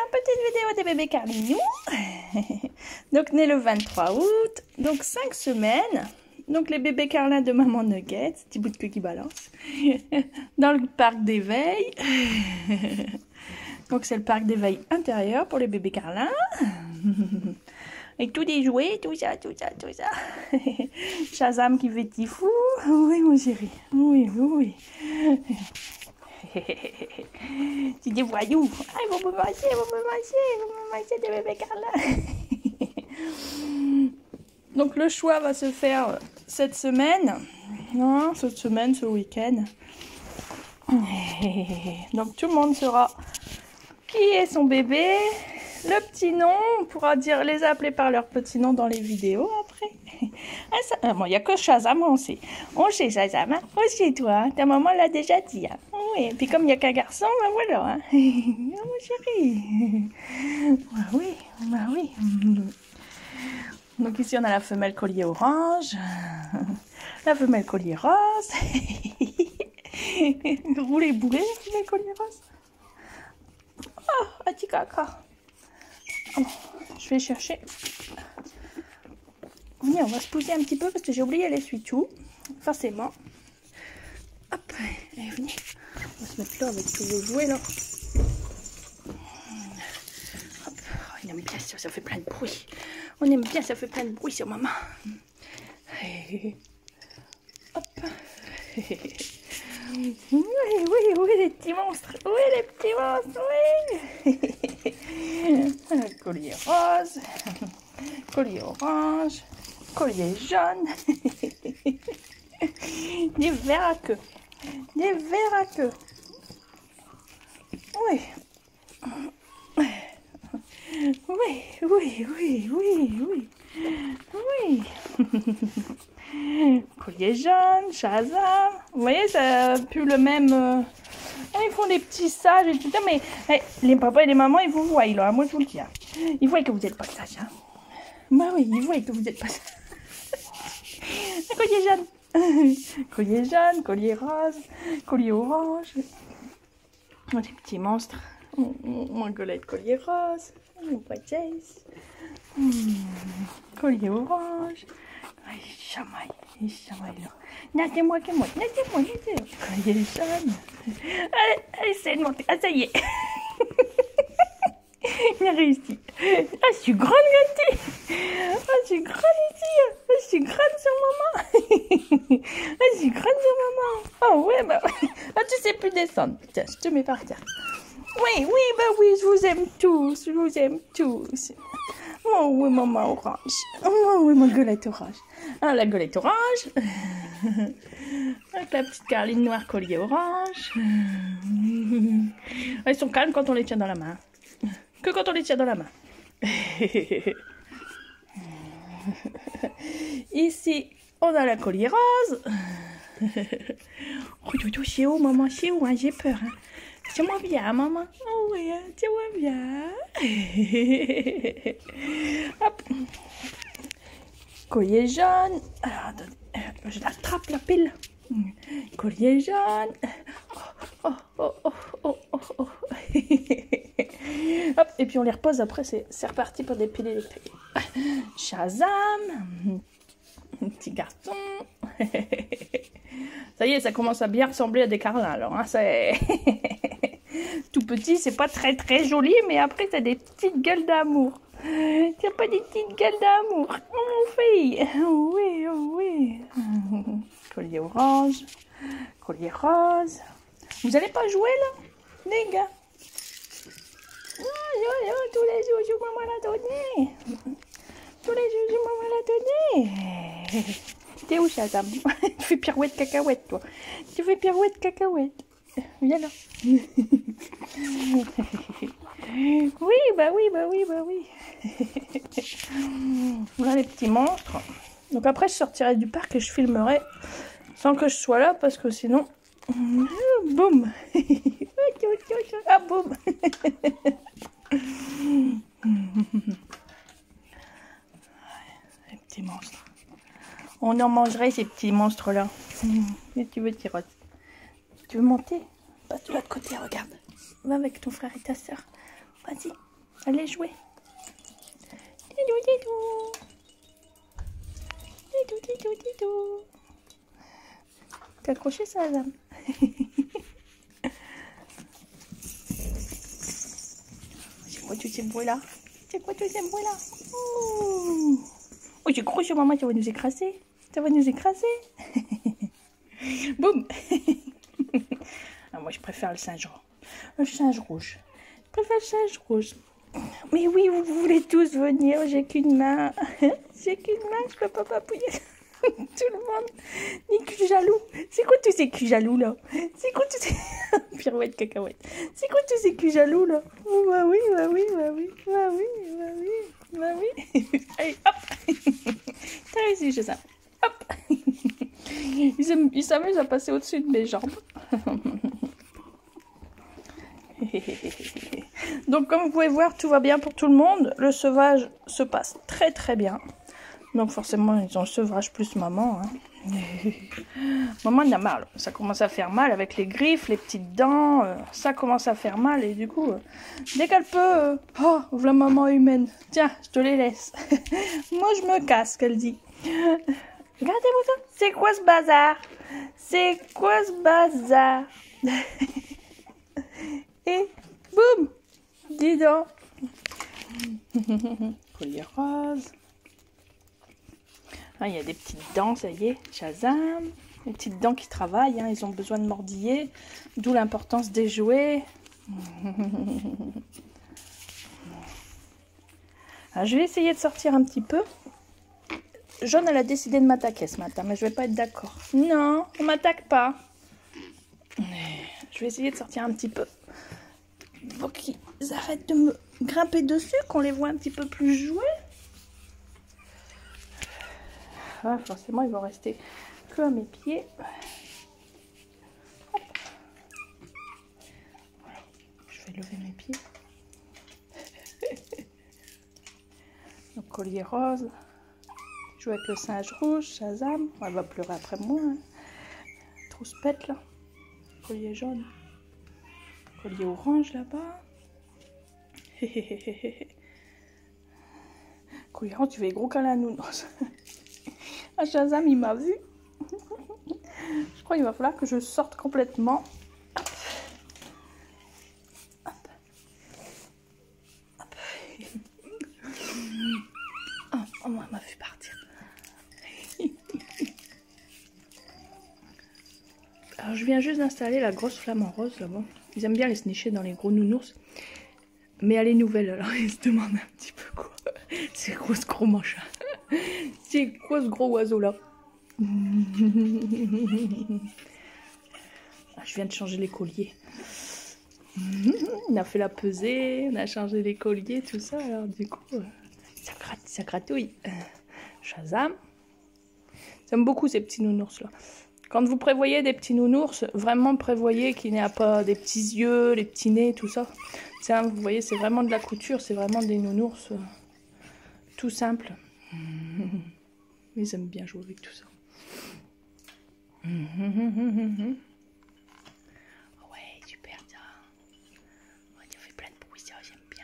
petite vidéo des bébés Carlignous. Donc, né le 23 août. Donc, 5 semaines. Donc, les bébés Carlin de maman Nuggets. Petit bout de queue qui balance. Dans le parc d'éveil. Donc, c'est le parc d'éveil intérieur pour les bébés Carlin. Avec tous des jouets, tout ça, tout ça, tout ça. Shazam qui fait petit fou. Oui, mon chéri. Oui, oui, oui. C'est des voyous. Ah, ils vont me manger, ils vont me manger, ils vont me manger des bébés Carlin. Donc le choix va se faire cette semaine. Non, cette semaine, ce week-end. Donc tout le monde saura qui est son bébé. Le petit nom, on pourra dire les appeler par leur petit nom dans les vidéos après. Ah, bon, il n'y a que Shazam, on sait. On sait Shazam, hein? On sait toi, hein? Ta maman l'a déjà dit. Hein? Oui, et puis comme il n'y a qu'un garçon, ben voilà. Hein? Oh, mon chéri. Bah oui, bah oui. Donc ici on a la femelle collier orange. La femelle collier rose. Roulez boulet, la femelle collier rose. Oh, un petit caca. Oh, je vais chercher. Venez, on va se poser un petit peu parce que j'ai oublié l'essuie-tout. Forcément. Hop, allez, venez. On va se mettre là avec tous vos jouets là. Hop, oh, il aime bien ça, ça fait plein de bruit. On aime bien, ça fait plein de bruit sur maman. Hop. Oui, oui, oui, les petits monstres. Oui, les petits monstres, oui. Collier rose. Collier orange. Collier jaune. Des verres à queue. Des verres à queue. Oui. Oui, oui, oui, oui, oui. Oui. Collier jaune, Shazam. Vous voyez, ça a plus le même... Ils font des petits sages et tout ça, mais les papas et les mamans, ils vous voient, là. Moi, je vous le dis. Hein. Ils voient que vous n'êtes pas sages. Hein. Bah oui, ils voient que vous n'êtes pas sages. Collier jaune. Collier jaune, collier rose, collier orange. Oh, des petits monstres. Mon golette collier rose. Mon Jace. Collier orange. Il chamaille là. Naissez-moi, naissez-moi. Collier jaune. Allez, c'est de monter. Ah, ça y est. Il a réussi. Ah, je suis grande, Gatti. Ah, je suis grande ici. Ah, je suis grande sur maman. Ah, je suis grande sur maman. Oh, ouais, bah oui. Ah, tu sais plus descendre. Tiens, je te mets par terre. Oui, oui, bah oui, je vous aime tous. Je vous aime tous. Oh, oui, maman orange. Oh, oui, ma golette orange. Ah, la golette orange. Avec la petite carline noire collier orange. Ils sont calmes quand on les tient dans la main. Que quand on les tient dans la main. Ici, on a la collier rose. Oh, c'est où, maman? C'est où, hein? J'ai peur. Hein? Tiens-moi bien, maman. Oh oui, hein? Tiens-moi bien. Hop. Collier jaune. Alors, attendez. Je l'attrape, la pile. Collier jaune. Oh, oh, oh, oh, oh, oh. Hop, et puis on les repose après, c'est reparti pour des piles électriques. Shazam. Petit garçon. Ça y est, ça commence à bien ressembler à des carlins alors. Hein, c'est tout petit, c'est pas très très joli, mais après t'as des petites gueules d'amour. T'as pas des petites gueules d'amour, mon fille. Oui, oh oui. Collier orange, collier rose. Vous allez pas jouer là, les gars? Tous les joujoux, maman l'a donné. Tous les joujoux, maman l'a donné. T'es où, Shazam? Tu fais pirouette cacahuète, toi. Tu fais pirouette cacahuète. Viens là. Oui, bah oui, bah oui, bah oui. Voilà les petits monstres. Donc après, je sortirai du parc et je filmerai sans que je sois là parce que sinon... Boum. Ah, boum. Les petits monstres. On en mangerait ces petits monstres là. Et tu veux, Tirotte? Tu veux monter? Passe de l'autre côté, regarde. Va avec ton frère et ta soeur. Vas-y. Allez jouer. Didou, didou. Didou, didou, didou. T'as accroché ça, Zam? C'est quoi tous ces bruits-là? C'est quoi tous ces bruits-là? Oh, j'ai gros sur maman, ça va nous écraser. Ça va nous écraser. Boum. Ah, moi, je préfère le singe rouge. Le singe rouge. Je préfère le singe rouge. Mais oui, vous voulez tous venir. J'ai qu'une main. J'ai qu'une main, je peux pas papouiller. Tout le monde. Ni cul jaloux. C'est quoi tous ces culs jaloux là? C'est quoi tous ces... Pirouette cacahuète. C'est quoi tous ces culs jaloux là? Oh, bah oui, bah oui, bah oui, bah oui, bah oui, bah oui. Allez, hop. T'as réussi, je sais. Hop. Il s'amuse à passer au-dessus de mes jambes. Donc comme vous pouvez voir, tout va bien pour tout le monde. Le sevrage se passe très très bien. Donc forcément, ils ont le sevrage plus maman. Hein. Maman en a marre. Là. Ça commence à faire mal avec les griffes, les petites dents. Ça commence à faire mal. Et du coup, dès qu'elle peut... oh, voilà maman humaine. Tiens, je te les laisse. Moi, je me casse, qu'elle dit. Regardez-moi ça. C'est quoi ce bazar? C'est quoi ce bazar? Et boum! Dis donc. Collier rose. Ah, il y a des petites dents, ça y est, Shazam. Les petites dents qui travaillent, hein, ils ont besoin de mordiller. D'où l'importance des jouets. Alors, je vais essayer de sortir un petit peu. Jaune, elle a décidé de m'attaquer ce matin, mais je vais pas être d'accord. Non, on m'attaque pas. Je vais essayer de sortir un petit peu. Il faut qu'ils arrêtent de me grimper dessus, qu'on les voit un petit peu plus jouer. Ah, forcément, ils vont rester que à mes pieds. Hop. Voilà. Je vais lever mes pieds. Donc, collier rose. Je joue avec le singe rouge, Shazam. Elle va pleurer après moi. Hein. Trousse pète là. Collier jaune. Collier orange là-bas. Collier orange, tu fais gros câlin à nounours. Ah, Shazam, il m'a vu. Je crois qu'il va falloir que je sorte complètement. Hop. Hop. Hop. Oh, oh, moi, elle m'a vu partir. Alors, je viens juste d'installer la grosse flamme en rose là-bas. Ils aiment bien les snicher dans les gros nounours. Mais elle est nouvelle, alors ils se demandent un petit peu quoi. C'est quoi ce gros machin? C'est quoi ce gros oiseau là? Ah, je viens de changer les colliers. On a fait la pesée, on a changé les colliers, tout ça. Alors du coup, ça gratouille. Shazam. J'aime beaucoup ces petits nounours là. Quand vous prévoyez des petits nounours, vraiment prévoyez qu'il n'y a pas des petits yeux, les petits nez, tout ça. Tiens, vous voyez, c'est vraiment de la couture, c'est vraiment des nounours tout simples. Ils aiment bien jouer avec tout ça. Ouais, super ça. Ouais, tu fais plein de bruit, ça, j'aime bien.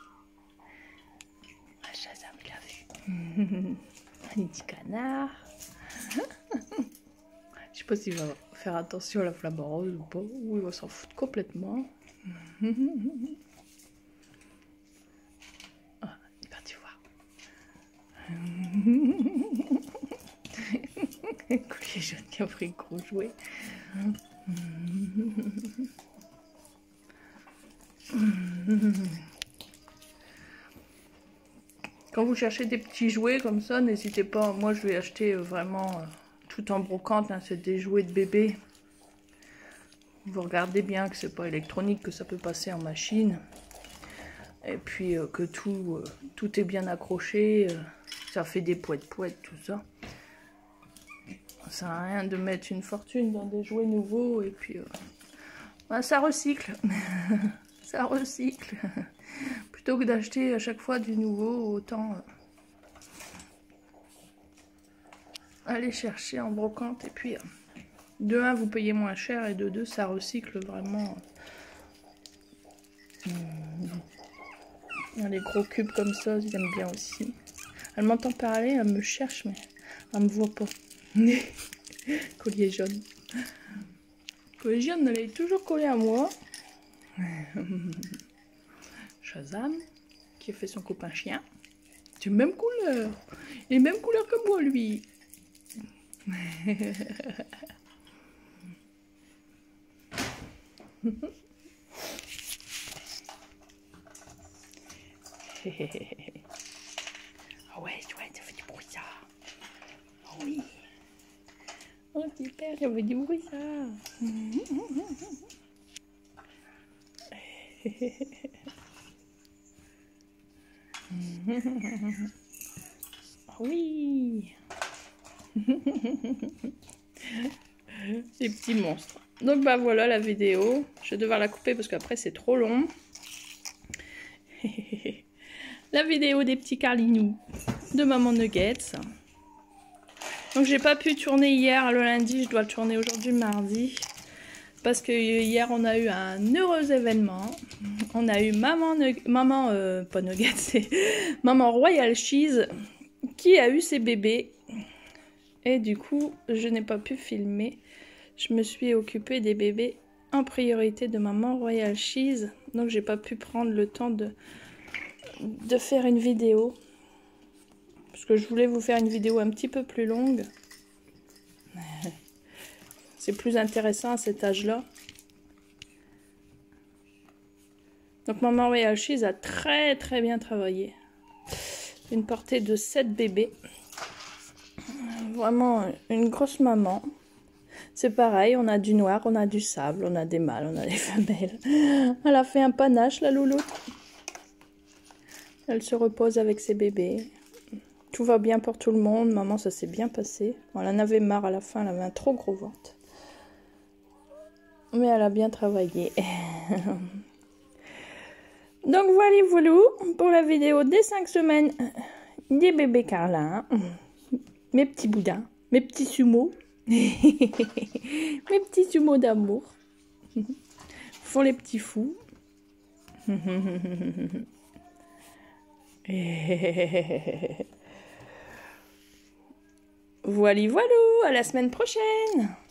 Ah, Shazam, il a vu. Un petit canard. Je sais pas s'il va faire attention à la flamme rose ou pas, ou il va s'en foutre complètement. Ah, il est parti voir. Collier jaune qui a pris le gros jouet. Quand vous cherchez des petits jouets comme ça, n'hésitez pas. Moi, je vais acheter vraiment tout en brocante. Hein, c'est des jouets de bébé. Vous regardez bien que c'est pas électronique, que ça peut passer en machine. Et puis que tout est bien accroché. Ça fait des poètes-poètes, tout ça. Ça sert à rien de mettre une fortune dans des jouets nouveaux. Et puis, ben, ça recycle. Ça recycle. Plutôt que d'acheter à chaque fois du nouveau, autant aller chercher en brocante. Et puis, de 1, vous payez moins cher. Et de 2, ça recycle vraiment. Les gros cubes comme ça, ils aiment bien aussi. Elle m'entend parler, elle me cherche, mais elle me voit pas. Collier jaune. Collier jaune, elle est toujours collée à moi. Shazam, qui a fait son copain chien. C'est la même couleur. Il est même couleur que moi, lui. Ah ouais, ça fait du bruit ça. Oh oui. Oh super, ça fait du bruit ça. Oui. Les petits monstres. Donc bah voilà la vidéo. Je vais devoir la couper parce qu'après c'est trop long. La vidéo des petits Carlinous de Maman Nuggets. Donc j'ai pas pu tourner hier le lundi, je dois le tourner aujourd'hui mardi. Parce que hier on a eu un heureux événement. On a eu Maman Royal Cheese qui a eu ses bébés. Et du coup je n'ai pas pu filmer. Je me suis occupée des bébés en priorité de Maman Royal Cheese. Donc j'ai pas pu prendre le temps de faire une vidéo. Parce que je voulais vous faire une vidéo un petit peu plus longue. C'est plus intéressant à cet âge-là. Donc Maman Royal Cheese a très bien travaillé. Une portée de 7 bébés. Vraiment une grosse maman. C'est pareil, on a du noir, on a du sable, on a des mâles, on a des femelles. Elle a fait un panache, la louloute. Elle se repose avec ses bébés. Tout va bien pour tout le monde. Maman, ça s'est bien passé. Bon, elle en avait marre à la fin, elle avait un trop gros ventre. Mais elle a bien travaillé. Donc voilà pour la vidéo des 5 semaines des bébés Carlin. Mes petits boudins, mes petits sumos. Mes petits sumos d'amour. Font les petits fous. Voilà, à la semaine prochaine.